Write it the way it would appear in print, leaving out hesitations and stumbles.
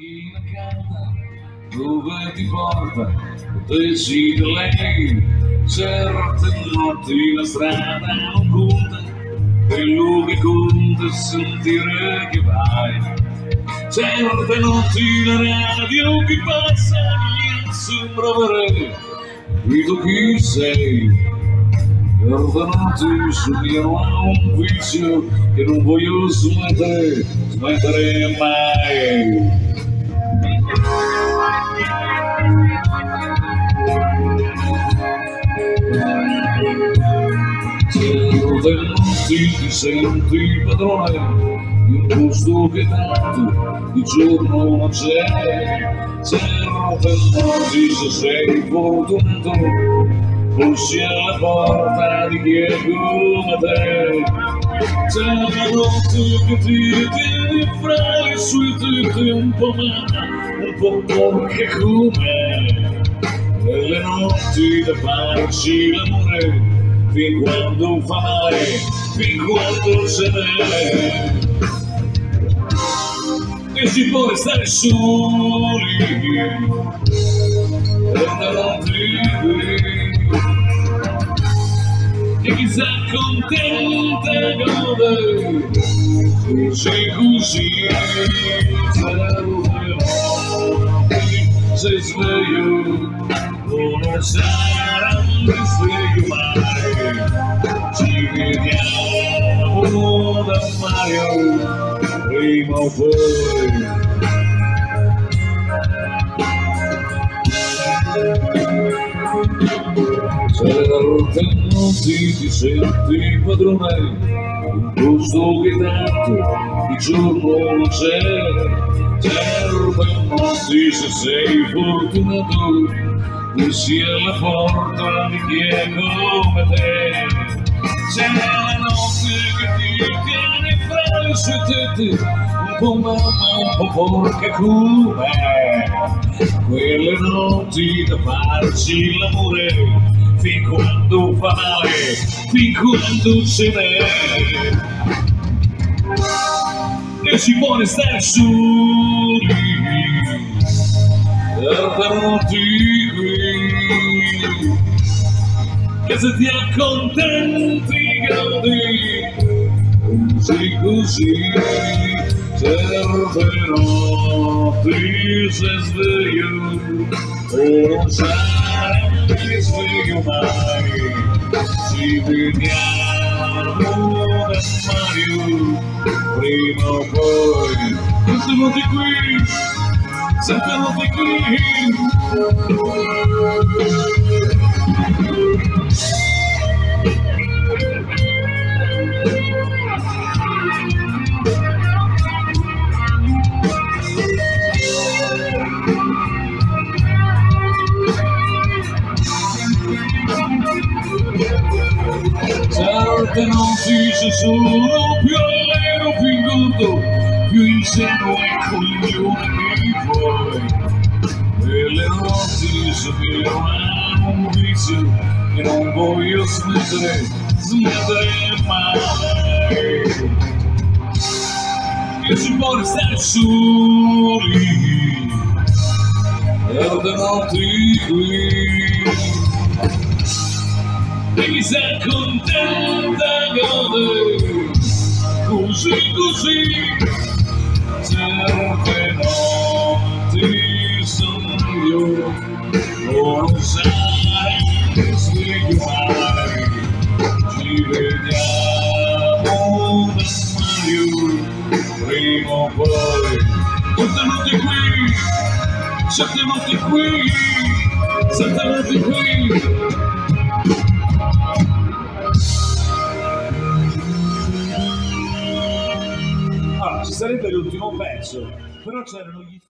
macchina calda dove ti porta, decide lei. Certe notti la strada non conta, quello che conta è sentire che vai. Certe notti la radio che passa mi sembra avere capito chi sei. Certe notti sognano a un vizio che non voglio smettere mai. Certe notti ti senti padrone di un posto che tanto di giorno non c'è. Certe notti se sei fortunato bussi alla porta di chi è come te. Certe notti che ti tieni fra le sue tette un po' porche come. E le notti da farci l'amore fin quando fa male, fin quando se n'è. E si può restare soli e non e chi si accontenta gode così se sveglio non sarà risveglio mai. Ci vediamo da Mario prima o poi. Certe notti ti senti padrone un posto che tanto di giorno non c'è. Certe notti se sei fortunato bussi alla porta di chi è come te. C'è la notte che ti tiene fra le sue tette un po' mamma, un po' porca come. Quelle notti da farci l'amore fin quando fa male, fin quando se n'è. E si può restare soli certe notti qui, che se ti accontenti godi così. Certe notti se sveglio non sarà risveglio mai. Ci vediamo da Mario prima o poi. Queste notti qui, certe notti qui. Certe notti se sono più allegro, più ingordo, più ingenuo e coglione che vuoi. E le notti sono un vizio che non voglio smettere mai. Che si può restare soli certe notti qui. E chi si accontenta gode così. Certe notti sogno non sarà risveglio mai. Ci vediamo da Mario prima o poi. Certe notti qui, certe notti qui, certe notti qui. Allora, ci sarebbe l'ultimo pezzo, però c'erano gli